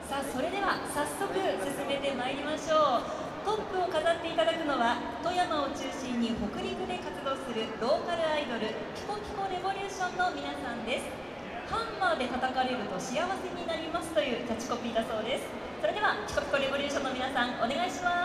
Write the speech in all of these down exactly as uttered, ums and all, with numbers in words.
さあ、それでは早速進めてまいりましょう。トップを飾っていただくのは富山を中心に北陸で活動するローカルアイドルピコピコレボリューションの皆さんです。ハンマーで叩かれると幸せになりますというキャッチコピーだそうです。それではピコピコレボリューションの皆さん、お願いします。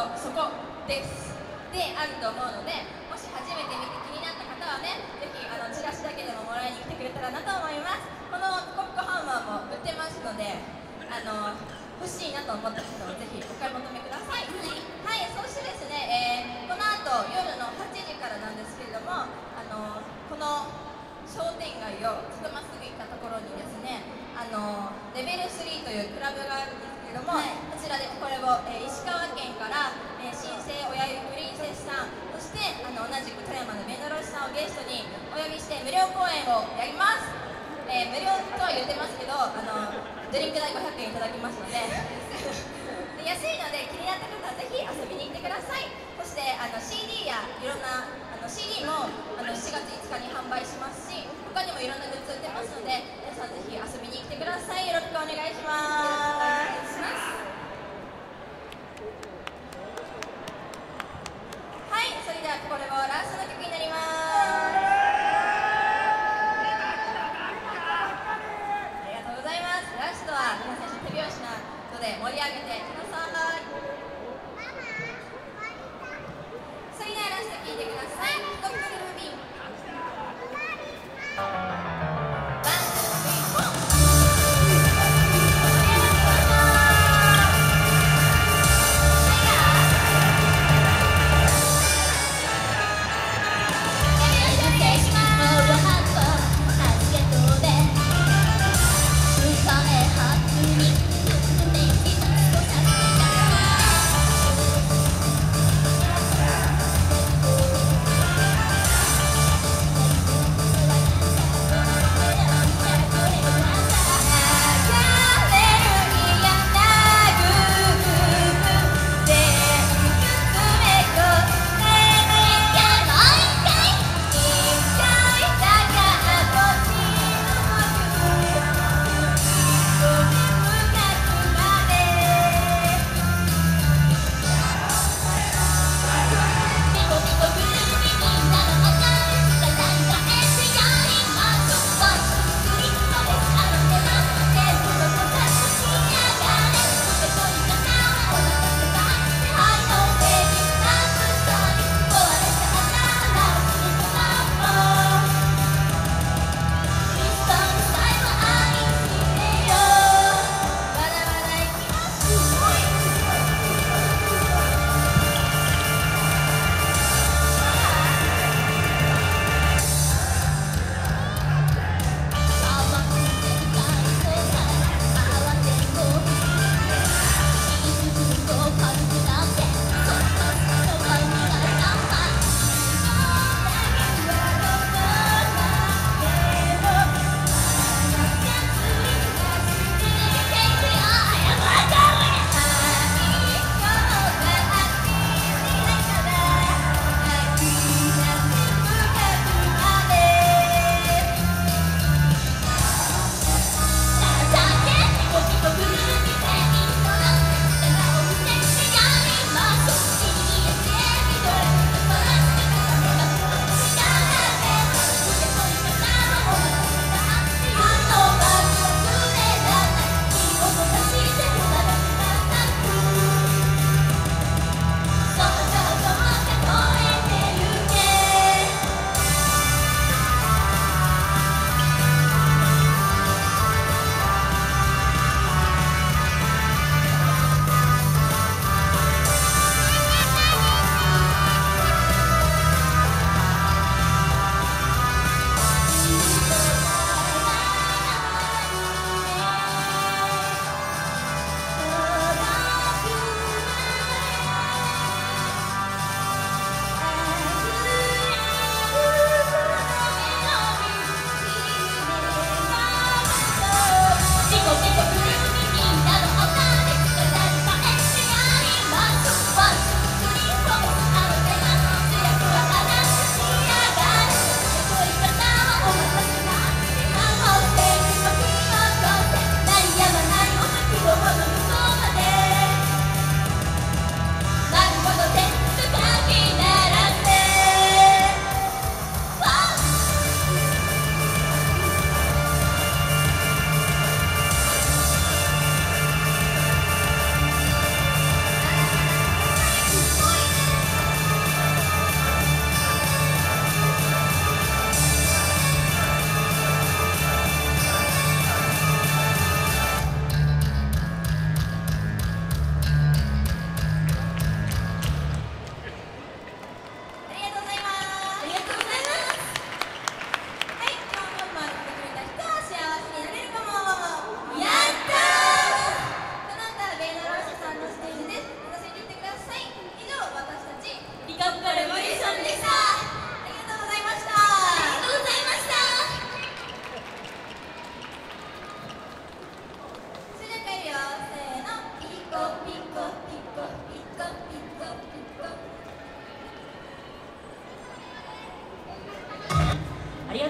ろそこですであると思うので、もし初めて見て気になった方はね、ぜひあのチラシだけでももらいに来てくれたらなと思います。このポップコハンマーも売ってますので、あの欲しいなと思った人はぜひお買い求めください。はい、そしてですね、えー、この後夜のはちじからなんですけれども、あのこの商店街をちょっとまっすぐ行ったところにですね、あのレベルスリーというクラブがあるんですけれども、はい、こちらでこれを、えー、石川県から、えー、新生親指プリンセスさん、そしてあの同じく富山の目黒市さんをゲストにお呼びして無料公演をやります。えー、無料とは言ってますけど、あのドリンク代ごひゃくえんいただきますのでで安いので気になった方はぜひ遊びに来てください。そしてあの シーディー やいろんなあの シーディー もあのしちがついつかに販売しますし、他にもいろんなグッズ売ってますので、皆さんぜひ遊びに来てください。よろしくお願いします。はい、それではこれもラストの曲になります。ラストは皆選手手拍子なので盛り上げてください。それではラスト聴いてください。トップルービンワン、ツー、スリー、フォー。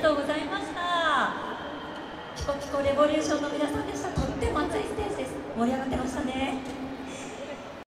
とうございました。ピコピコレボリューションの皆さんでした。とっても熱いステージです。盛り上がってましたね。